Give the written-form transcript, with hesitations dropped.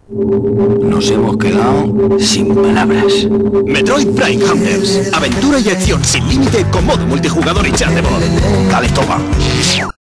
Nos hemos quedado sin palabras. Metroid Prime Hunters. Aventura y acción sin límite con modo multijugador y chat de voz. Dale, toma.